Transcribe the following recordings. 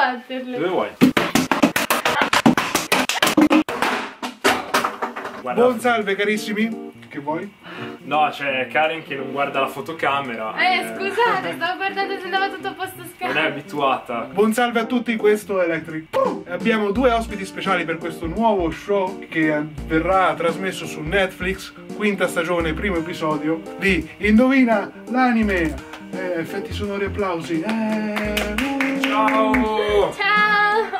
sbatterle. Dove vuoi? Guarda. Buon salve carissimi. Che vuoi? No, c'è Karen che non guarda la fotocamera. Scusate, stavo guardando se andava tutto a posto schermo. Non è abituata. Buon salve a tutti, questo è Electric. Abbiamo due ospiti speciali per questo nuovo show che verrà trasmesso su Netflix, quinta stagione, primo episodio di Indovina l'anime. Effetti sonori, applausi. Ciao! Ciao!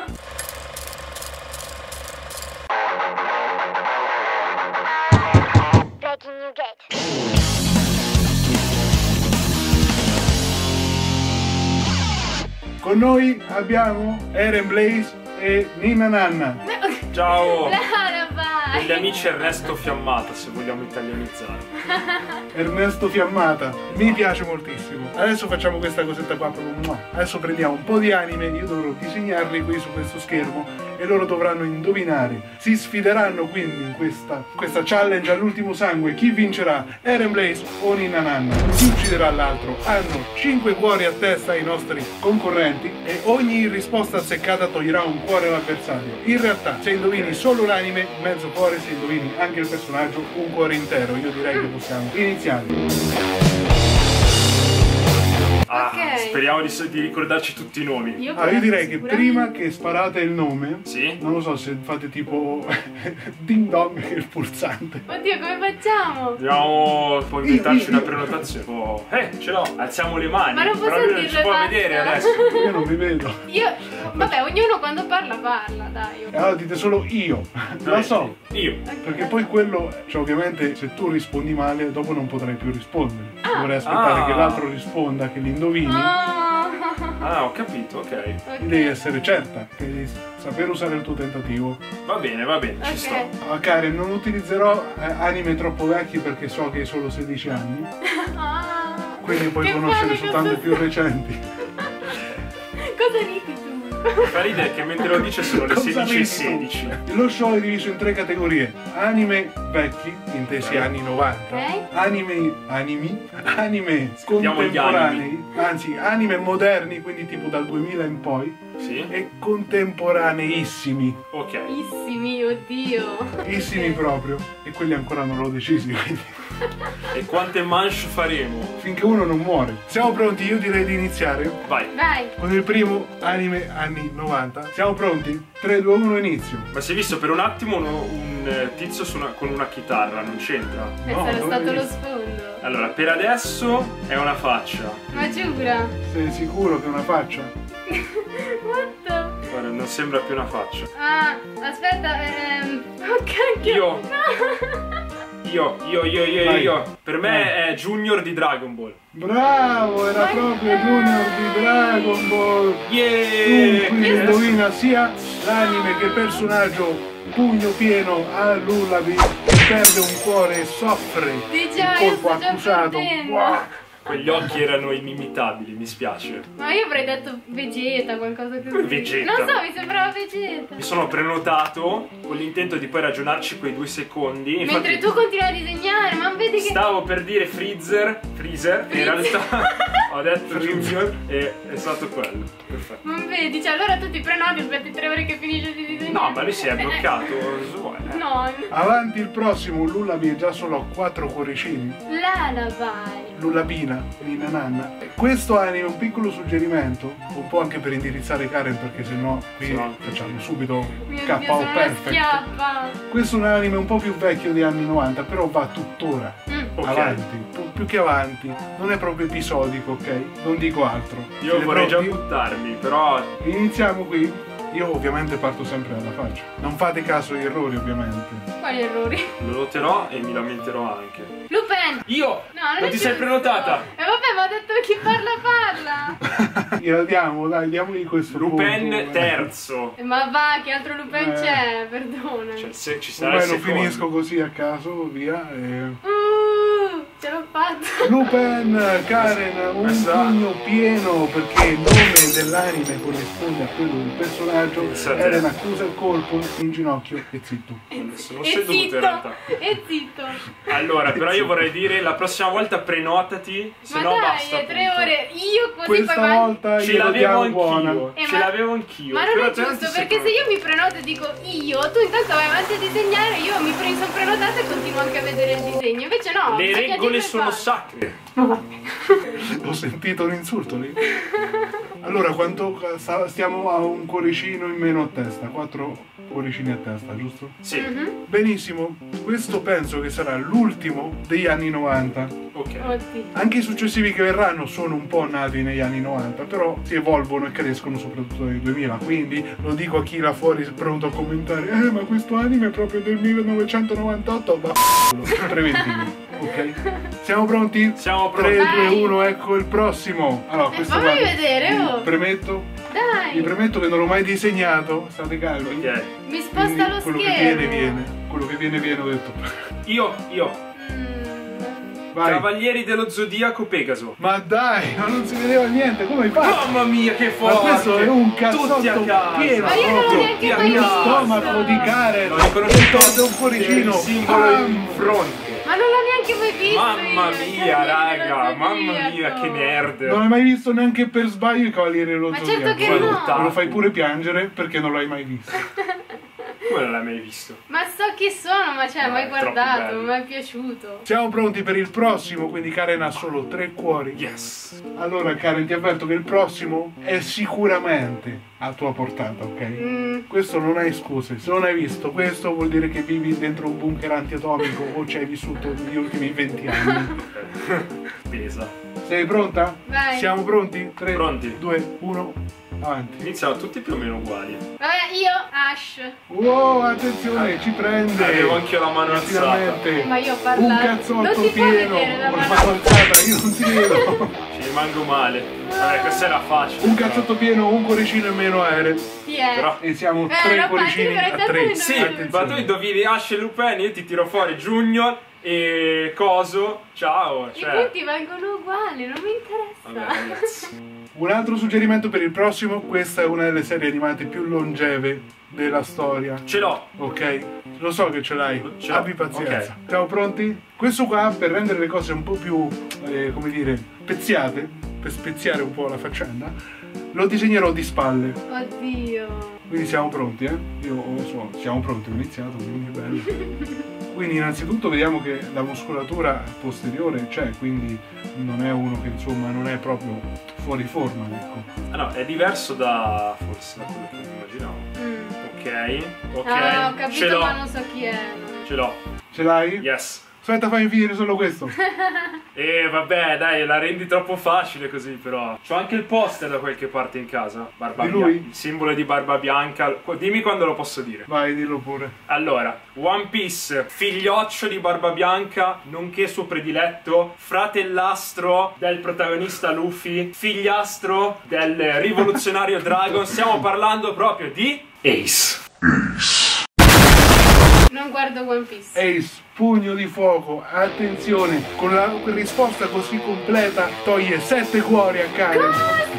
Con noi abbiamo Eren Blaze e Nina Nanna. Ciao! Lara, vai! Gli amici Ernesto Fiammata, se vogliamo italianizzare. Ernesto Fiammata, mi piace moltissimo. Adesso facciamo questa cosetta qua proprio. Adesso prendiamo un po' di anime, io dovrò disegnarli qui su questo schermo e loro dovranno indovinare. Si sfideranno quindi in questa challenge all'ultimo sangue. Chi vincerà? Eren Blaze o Nina Nanna? Chi ucciderà l'altro? Hanno 5 cuori a testa i nostri concorrenti e ogni risposta azzeccata toglierà un cuore all'avversario. In realtà, se indovini solo l'anime, mezzo cuore, se indovini anche il personaggio, un cuore intero. Io direi che possiamo iniziare. Ok. Speriamo di ricordarci tutti i nomi. Io direi che sicuramente. prima che sparate il nome, Sì? non lo so se fate tipo ding dong che è il pulsante. Oddio, come facciamo? Dobbiamo poi inventarci Io. una prenotazione. Ce l'ho, alziamo le mani. Ma non posso però lui non dirlo, ci può basta. vedere adesso. Io non vi vedo. Vabbè, ognuno quando parla, dai. E allora dite solo io. Lo so. Io. Perché poi quello, cioè ovviamente se tu rispondi male, dopo non potrai più rispondere. Dovrei aspettare che l'altro risponda, che li indovini. Ah, ho capito, ok. Devi essere certa, che devi saper usare il tuo tentativo. Va bene, ci sto. Ah, Karen, non utilizzerò anime troppo vecchi perché so che hai solo 16 anni. Quindi puoi Che conoscere palle, soltanto i più recenti. Cosa ridi tu? Fa ridere che mentre lo dice sono le Cosa 16 e ridi 16. tu? Lo show è diviso in 3 categorie: anime vecchi, intesi anni 90, Ok. anime Scriviamo gli contemporanei, anzi anime moderni, quindi tipo dal 2000 in poi, Sì? e contemporaneissimi, Ok. Issimi, oddio. issimi proprio, e quelli ancora non l'ho decisi, quindi E quante manche faremo? finché uno non muore. Siamo pronti? Io direi di iniziare Vai. Vai. con il primo anime anni 90. Siamo pronti? 3, 2, 1, inizio. Ma si è visto per un attimo un tizio con una chitarra, non c'entra? No, Sarà non stato l'ho lo visto. sfondo. Allora, per adesso è una faccia. Ma giura? Sei sicuro che è una faccia? What the? Guarda, non sembra più una faccia. Ah, aspetta, oh cacchio. Io. Vai. Io. Per me è Junior di Dragon Ball. Bravo, era proprio Junior di Dragon Ball. Tu Yeah! quindi indovina sia l'anime che il personaggio pugno pieno a Lullaby, perde un cuore e soffre Di il già, io colpo sto già accusato. perdendo. Wow. Quegli occhi erano inimitabili, mi spiace. Ma io avrei detto Vegeta, qualcosa così. Come Vegeta? Non so, mi sembrava Vegeta. Mi sono prenotato con l'intento di poi ragionarci quei 2 secondi. Infatti, Mentre tu continui a disegnare, ma vedi che... stavo per dire Freezer, e in realtà ho detto Junior e è stato quello. Perfetto. Ma vedi, cioè allora tu ti prenoti, aspetti 3 ore che finisce di disegnare. No, ma lui si è bloccato. Cosa vuoi? No, Avanti il prossimo, Lullaby è già solo a 4 cuoricini. Lullaby. Lullabina, Nina Nanna. Questo anime, un piccolo suggerimento, un po' anche per indirizzare Karen perché sennò qui Sì. facciamo subito Mio KO Dio, sono una perfect. schiappa. Questo è un anime un po' più vecchio degli anni 90, però va tuttora Ok. avanti, più che avanti, non è proprio episodico, ok? Non dico altro. Io Siete vorrei già pronti? buttarmi, però Iniziamo qui. Io ovviamente parto sempre dalla faccia. Non fate caso agli errori, ovviamente. Quali errori? lo noterò e mi lamenterò anche. Lupin! Io! No, non è ti sei giusto. prenotata! Vabbè, ma ho detto chi parla. Gliela diamo, dai, diamogli questo Lupin punto. terzo. Ma va, che altro Lupin c'è? Perdona. Cioè, se ci sarà Ormai il lo secondo. finisco così a caso, via. E... Ce l'ho fatta. Lupin, Karen, un pugno pieno perché il nome dell'anime corrisponde a quello del personaggio. Eren accusa il colpo, in ginocchio e zitto. Sono seduto in realtà. E zitto. Allora, però io vorrei dire la prossima volta prenotati, se Ma no dai, basta. è 3 appunto. ore. Io così Questa poi mangio. volta Ce glielo l'avevo diamo buona. anch'io. Ce ma- l'avevo anch'io. Ma non però è te giusto, ti perché sei se io mi prenoto e dico io, tu intanto vai avanti a disegnare, io mi sono prenotata e continuo anche a vedere il disegno. Invece no, Le bisogna regole dire sono fare. sacre. Ho sentito un insulto lì. Allora, quanto stiamo a un cuoricino in meno a testa? 4 cuoricini a testa, giusto? Sì. Benissimo, questo penso che sarà l'ultimo degli anni 90. Ok. Oddio. Anche i successivi che verranno sono un po' nati negli anni 90, però si evolvono e crescono soprattutto nei 2000, quindi lo dico a chi là fuori è pronto a commentare ma questo anime è proprio del 1998, va preventivo, ok? Siamo pronti? Siamo pronti. 3, 2, Vai. 1, ecco il prossimo. Allora, questo fammi guarda, vedere, vi oh. premetto, vi Dai, premetto che non l'ho mai disegnato, state calmi. Ok. mi Quindi sposta lo quello schermo. che viene, quello che viene ho detto. Io. Mm. Vai. Cavalieri dello Zodiaco Pegaso. Ma dai, ma non si vedeva niente, come hai fatto? Mamma mia, che Ma forte! questo è un cazzotto Tutti a casa. pieno Ma io non l'ho proprio. neanche mai Il visto. stomaco di Karen. L'ho riconosciuto perde un cuoricino. il simbolo Bam! in fronte. Ma non l'ho neanche mai visto. Mamma io, mia, Cavalieri dello raga, mamma Zodiaco. mia, che nerd. Non hai mai visto neanche per sbaglio i Cavalieri dello Ma Zodiaco. certo che Guarda, no. Me lo fai pure piangere perché non l'hai mai visto. Come non l'hai mai visto? Ma so chi sono, ma cioè, No, mai è troppo guardato, bello. mi è piaciuto. Siamo pronti per il prossimo, quindi Karen ha solo 3 cuori. Yes. Allora Karen, ti avverto che il prossimo è sicuramente a tua portata, ok? Questo non hai scuse, se non hai visto questo vuol dire che vivi dentro un bunker antiatomico o ci hai vissuto negli ultimi 20 anni. Pesa. Sei pronta? Vai. Siamo pronti? 3, Pronti. 2, 1, avanti. Iniziamo tutti più o meno uguali. Vabbè, io, Ash. Wow, attenzione, ci prende! Avevo anche la mano alzata. Finalmente! Ma io ho Un parlato. cazzotto Non si può pieno! vedere la Con mano. mano alzata, io non ti vedo! Ci rimango male. Vabbè, questa era facile. Un cazzotto pieno, un cuoricino in meno a Eren. Chi è? Però- E siamo no, 3 cuoricini infatti, a per 3. tanto Sì, Attenzione. ma tu indovini Ash e Lupin, io ti tiro fuori Junior e Coso. Ciao. I Cioè. punti vengono uguali, non mi interessa. Vabbè, ragazzi. Un altro suggerimento per il prossimo, questa è una delle serie animate più longeve della storia. Ce l'ho. Ok? Lo so che ce l'hai, Ce l'ho. abbi pazienza. Ok. Siamo pronti? Questo qua, per rendere le cose un po' più, come dire, speziate, per speziare un po' la faccenda, lo disegnerò di spalle. Oddio. Quindi siamo pronti, eh? Io lo so, siamo pronti, ho iniziato, quindi che bello. Quindi innanzitutto vediamo che la muscolatura posteriore c'è, quindi non è uno che insomma non è proprio fuori forma, ecco. Ah no, è diverso da forse da quello che immaginavo. Ok, ok. Ah, ho Ce capito, l'ho. ma non so chi è. Ce l'ho. Ce l'hai? Yes. Aspetta, fammi finire solo questo. E vabbè, dai, la rendi troppo facile così, però. C'ho anche il poster da qualche parte in casa. Barba Di lui? Il simbolo di Barba Bianca. Dimmi quando lo posso dire. Vai, dillo pure. Allora, One Piece, figlioccio di Barba Bianca, nonché suo prediletto, fratellastro del protagonista Luffy, figliastro del rivoluzionario Dragon. Stiamo parlando proprio di Ace. Non guardo One Piece. Ace, pugno di fuoco, attenzione, con la risposta così completa toglie 7 cuori a Karen.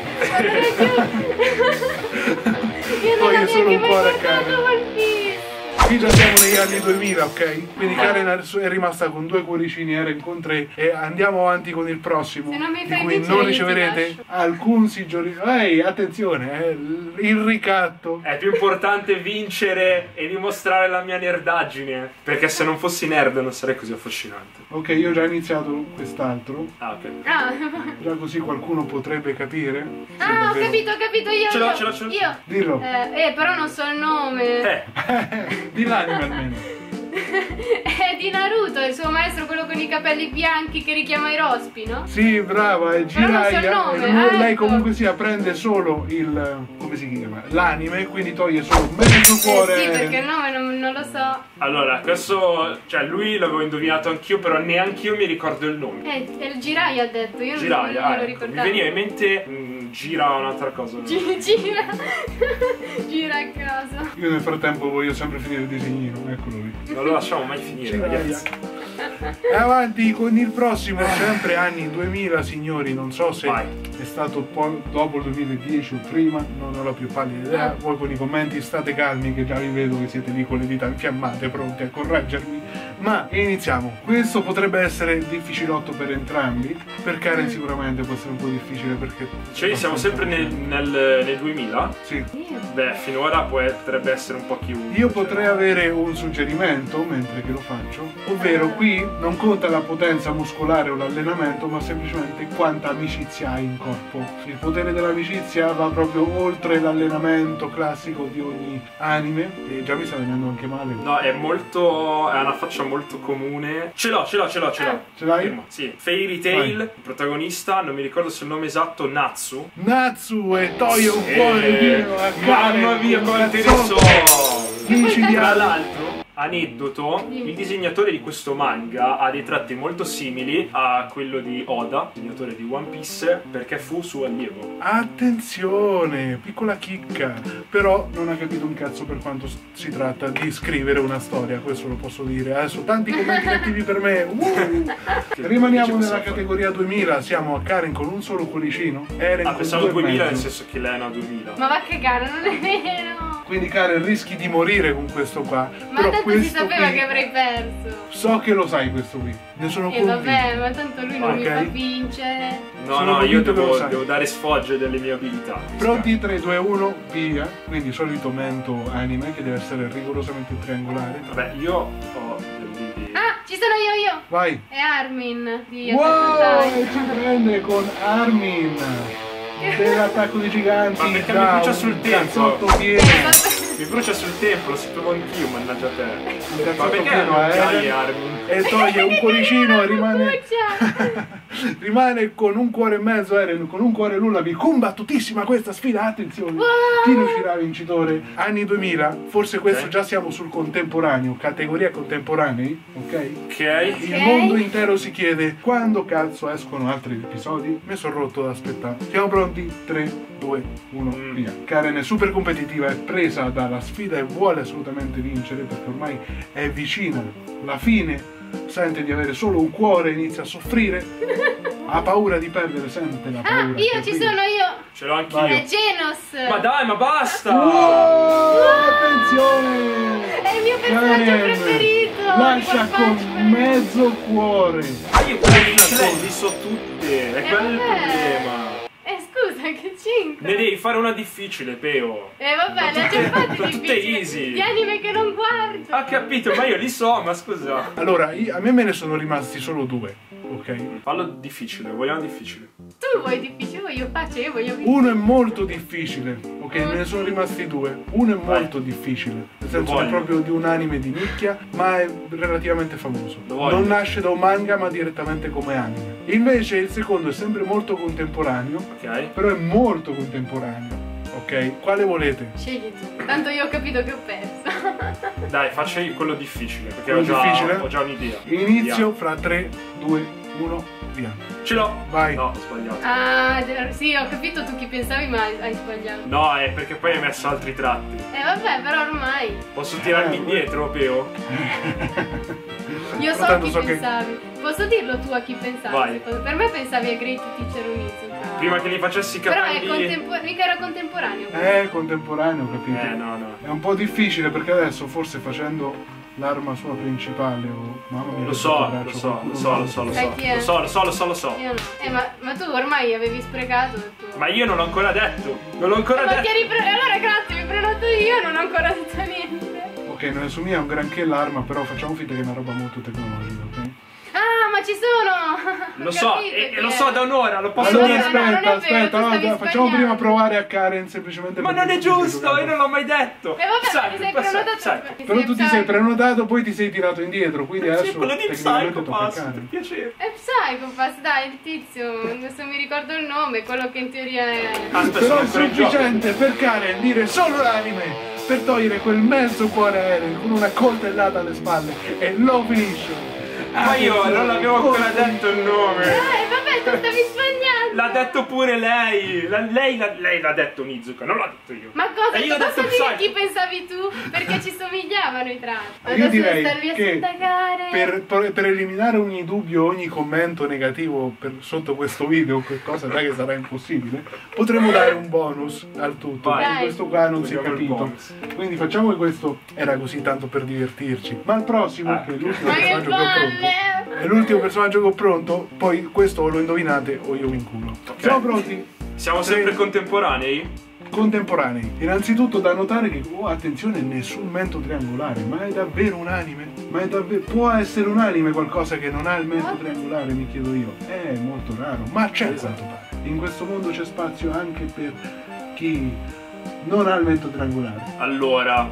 Io non Toglie ho solo neanche un mai cuore a guardato Karen. One Piece. Qui già siamo negli anni 2000, ok? Quindi Karen è rimasta con 2 cuoricini, Eren con 3 e andiamo avanti con il prossimo, Se non mi di fai cui vincere, non io ti riceverete lascio. alcun siggiorino. Ehi, attenzione, il ricatto. È più importante vincere e dimostrare la mia nerdaggine. Perché se non fossi nerd non sarei così affascinante. Ok, io ho già iniziato quest'altro, Ah, ok. Ah, già così qualcuno potrebbe capire. se ah, ho davvero- capito io. Ce l'ho, io. ce l'ho, ce l'ho. Io. Dillo. Però non so il nome. Di l'anime almeno. È di Naruto, il suo maestro, quello con i capelli bianchi che richiama i rospi, no? Sì, brava, è Però non so il Jiraiya. nome, Lei ecco. comunque sia prende solo il, come si chiama? L'anime, quindi toglie solo mezzo cuore. Sì, perché il nome non lo so. Allora, questo, cioè lui l'avevo indovinato anch'io, però neanche io mi ricordo il nome. È il Jiraiya, ha detto, io Jiraiya, non me lo ecco. Mi ricordavo. veniva in mente gira un'altra cosa. Gira. Gira a caso. Io nel frattempo voglio sempre finire il disegnino, eccolo lì. Non lo lasciamo mai finire, Jiraiya. ragazzi. E avanti con il prossimo, sempre anni 2000, signori. Non so se è stato poi dopo il 2010 o prima, non ho la più pallida idea. Voi con i commenti state calmi, che già vi vedo che siete lì con le dita infiammate, pronti a correggermi. Ma iniziamo. Questo potrebbe essere difficilotto per entrambi. Per Karen sicuramente può essere un po' difficile perché... Cioè siamo sempre nel 2000? Sì. Beh, finora potrebbe essere un po' chiunque. Io potrei avere un suggerimento mentre che lo faccio, ovvero qui non conta la potenza muscolare o l'allenamento, ma semplicemente quanta amicizia hai in corpo. Il potere dell'amicizia va proprio oltre l'allenamento classico di ogni anime, e già mi sta venendo anche male. No, è una faccia molto comune. Ce l'ho. Ce l'hai? Fermo, sì. Fairy Tail, il protagonista, non mi ricordo se il nome esatto, Natsu. Natsu e toglie un cuore pieno a Karen. Mamma mia, quante ne so! Tra l'altro, aneddoto, il disegnatore di questo manga ha dei tratti molto simili a quello di Oda, disegnatore di One Piece, perché fu suo allievo. Attenzione, piccola chicca. Però non ha capito un cazzo per quanto si tratta di scrivere una storia, questo lo posso dire. Adesso tanti commenti cattivi per me. Rimaniamo nella categoria 2000, siamo a Karen con un solo cuoricino. Pensavo 2000 nel senso che lei è una 2000. Ma va che gara, non è vero! Quindi Karen rischi di morire con questo qua. Ma però tanto si sapeva qui, che avrei perso. So che lo sai questo qui. Ne sono E convinto. vabbè, ma tanto lui non mi fa vincere. No, io devo dare sfoggio delle mie abilità. Pronti? 3, 2, 1, via. Quindi solito mento anime che deve essere rigorosamente triangolare. Vabbè, io ho delle idee. Ah, ci sono io! Vai. È Armin di Wow, Attack on e ci Titan. prende con Armin dell'attacco dei giganti. Ma perché mi brucia sul tempo? Cazzotto pieno. Mi brucia sul tempo, lo sapevo anch'io, mannaggia te. Un Ma cazzotto perché pieno non a hai Eren. Armin? E toglie un cuoricino e rimane Brucia. rimane con un cuore e mezzo. Eren con un cuore lullaby. Combattutissima questa sfida, attenzione, chi ne uscirà vincitore? Anni 2000, forse questo già siamo sul contemporaneo, categoria contemporanei, ok? Ok. Il mondo intero si chiede quando cazzo escono altri episodi. Mi sono rotto da aspettare. Siamo pronti? 3, 2, 1, via. Karen è super competitiva, è presa dalla sfida e vuole assolutamente vincere perché ormai è vicina la fine. Sente di avere solo un cuore, inizia a soffrire. Ha paura di perdere, sente la paura. Ah, io ci sono io! Ce l'ho anch'io. È Genos! Ma dai, ma basta! Wow, attenzione! È il mio personaggio Karen preferito! lascia Di One con Punch Man. mezzo cuore. Ma io quelle di lei li so tutte, è quello il vabbè. problema. Scusa, che 5! Ne devi fare una difficile, Peo. Vabbè, le ho già fatte sono tutte difficili. easy. Di anime che non guardo! Ha capito, ma io li so, ma scusa. Allora, a me ne sono rimasti solo 2, ok? Fallo difficile, vogliamo difficile. Tu vuoi difficile, voglio facile, io voglio vincere. Uno è molto difficile, ok? Me ne sono rimasti 2. Uno è molto difficile, nel senso è voglio. proprio di un anime di nicchia, ma è relativamente famoso. Lo voglio. Non nasce da un manga, ma direttamente come anime. Invece il secondo è sempre molto contemporaneo, Ok? però è molto contemporaneo, ok? Quale volete? Scegli tu. Tanto io ho capito che ho perso. Dai, faccio quello difficile, perché Quello difficile? ho già un'idea. Inizio fra 3, 2, 1, via. Ce l'ho. Vai. No, ho sbagliato. Ah, sì, ho capito tu chi pensavi, ma hai sbagliato. No, è perché poi hai messo altri tratti. Vabbè, però ormai. Posso tirarmi indietro, Peo? Io so Tanto chi so che- pensavi. Posso dirlo tu a chi pensavi? Vai. secondo- Per me pensavi a Great Teacher Onizuka. Prima che li facessi i Però è capelli... mica era contemporaneo. Contemporaneo, capito? No. È un po' difficile perché adesso forse facendo l'arma sua principale o... Mamma mia, Lo questo so, braccio, lo so, qualcuno lo so, non lo so, lo Sai so. chi è? Lo so. Io no. Ma tu ormai avevi sprecato il tuo. Ma io non l'ho ancora detto. Non l'ho ancora Ma ti detto. eri allora grazie, mi prenoto io, non ho ancora detto niente. Ok, non è su mia, è un granché l'arma, però facciamo finta che è una roba molto tecnologica, ok? Ah, ma ci sono! Lo Ho so, capito e chi lo è. so da un'ora, lo posso Allora dire. no, non è vero, aspetta, tu stavi facciamo sbagliando. prima provare a Karen semplicemente Ma perché non è tu ti sei giusto, giocato. io non l'ho mai detto. E vabbè, ti sei prenotato. sai. Però tu ti sei prenotato, poi ti sei tirato indietro, quindi Sì, adesso quello di tecnicamente tocca a Psychopass, per Karen. piacere. È Psychopass, dai, il tizio, adesso mi ricordo il nome, quello che in teoria è... Aspetta, Però sono è ancora in gioco. sufficiente per Karen dire solo l'anime per togliere quel mezzo cuore a Eren con una coltellata alle spalle e lo finisce. Ma io non l'avevo ancora detto il nome. Vabbè, tu stavi sbagliando! L'ha detto pure lei. Lei l'ha detto Nizuka, non l'ho detto io. Ma cosa? E io ho Posso detto dire Psycho. chi pensavi tu? Perché ci somigliavano i tratti. Io Adesso direi starvi a che sindacare. per eliminare ogni dubbio, ogni commento negativo sotto questo video, cosa già che sarà impossibile, potremmo dare un bonus al tutto. Vai. Perché questo qua non si è Vogliamo il capito. bonus. Quindi facciamo che questo era così tanto per divertirci. Ma il prossimo, che è l'ultimo Ma che personaggio che ho pronto. palle! È l'ultimo personaggio che ho pronto, poi questo o lo indovinate o io vi inculo. Siamo pronti? Siamo sempre contemporanei? Contemporanei. Innanzitutto da notare che, oh, attenzione, nessun mento triangolare, ma è davvero un anime? Ma è davvero... Può essere un anime qualcosa che non ha il mento triangolare, mi chiedo io. È molto raro, ma c'è quanto pare. In questo mondo c'è spazio anche per chi non ha il mento triangolare. Allora,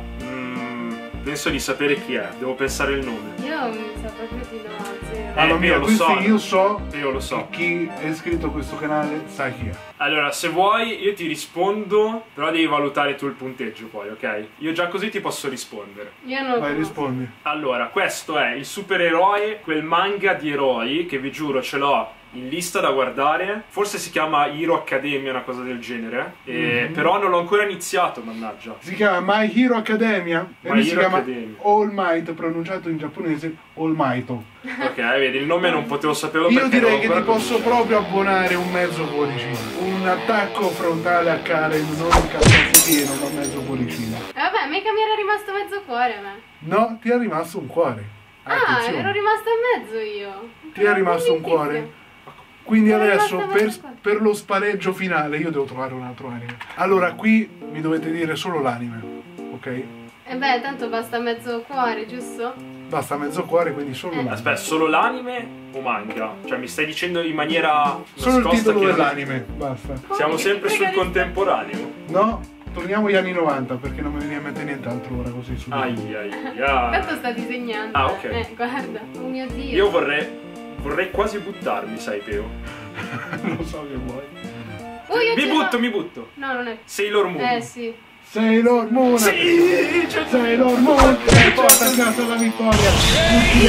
penso di sapere chi è, devo pensare il nome. Io mi sa proprio di no, zero. Mamma mia, io lo questi so. io so Io lo so. chi è iscritto a questo canale sa chi è. Allora, se vuoi io ti rispondo, però devi valutare tu il punteggio poi, ok? Io già così ti posso rispondere. Io non lo Vai, conosco. rispondi. Allora, questo è il supereroe, quel manga di eroi che vi giuro ce l'ho in lista da guardare. Forse si chiama Hero Academia, una cosa del genere. Però non l'ho ancora iniziato, mannaggia. Si chiama My Hero Academia e My lui si Hero chiama Academia. All Might, pronunciato in giapponese All Might. Ok, vedi, il nome non potevo saperlo Io perché direi che non ti posso proprio abbonare un mezzo cuoricino. Un attacco frontale a Karen, non un cazzazzo pieno, ma mezzo cuoricino. Vabbè, mica mi era rimasto mezzo cuore a me. No, ti è rimasto un cuore. Ah, Attenzione. ero rimasta a mezzo io. Ti è rimasto un cuore? Quindi Ero adesso rimasta per, mezzo cuore. per lo spareggio finale io devo trovare un altro anime. Allora qui mi dovete dire solo l'anime, ok? E beh, tanto basta mezzo cuore, giusto? Basta mezzo cuore, quindi solo l'anime. Aspetta, solo l'anime o manga? Cioè mi stai dicendo in maniera Solo il nascosta titolo che- dell'anime, basta. Siamo Come? sempre Che sul frega di- contemporaneo. No, torniamo agli anni 90 perché non mi viene in mente nient'altro ora così su. Ai ai ai. Tanto sta disegnando. Ah, ok. Guarda. Oh mio Dio. Io vorrei quasi buttarmi, sai Peo. Non so che vuoi. Oh, io Mi ce butto, l'ho. mi butto. No, non è. Sailor Moon. Sì. Sailor Moon! Sì, c'è Sailor Moon! Che porta a casa la vittoria! Tutti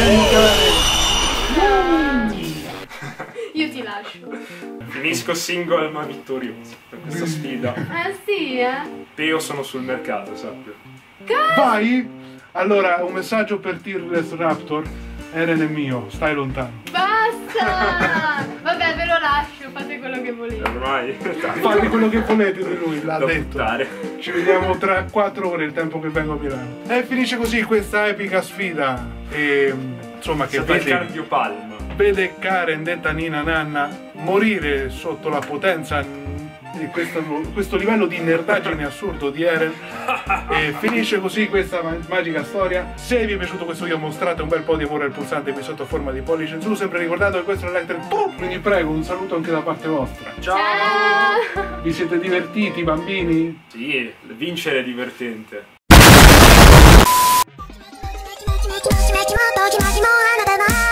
Io ti lascio. Finisco single ma vittorioso per questa sfida. Sì, eh? Peo sono sul mercato, sappio. Vai! Allora, un messaggio per Tearless Raptor. Eren è mio, stai lontano. Basta! Vabbè, ve lo lascio, fate quello che volete. Ormai Fate quello che volete di lui, l'ha da detto. buttare. Ci vediamo tra 4 ore, il tempo che vengo a Milano. E finisce così questa epica sfida. E insomma, che Sembra il vede, cardiopalma. vede Karen, detta Nina Nanna, morire sotto la potenza di questo livello di nerdaggine assurdo di Eren. E finisce così questa magica storia. Se vi è piaciuto questo video, mostrate un bel po' di amore al pulsante qui sotto a forma di pollice in su, sempre ricordando che questo è l'Electric Pop. Quindi prego, un saluto anche da parte vostra. Ciao! Ciao! Vi siete divertiti, bambini? Sì, vincere è divertente. キモキモときもきもあなたは